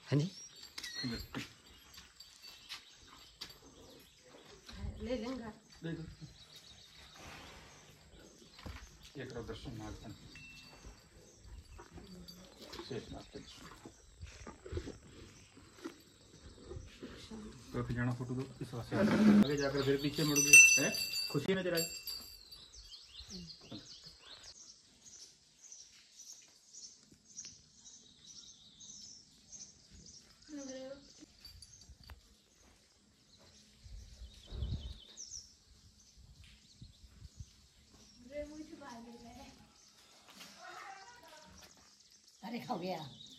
हाँ जी ले लेंगे एक दर्शन मार्तन शेष मार्तन तो फिर जाना फोटो दो इस वास्ते आगे जाकर फिर पीछे मुड़ गए हैं खुशी नजर आई अरे खा गया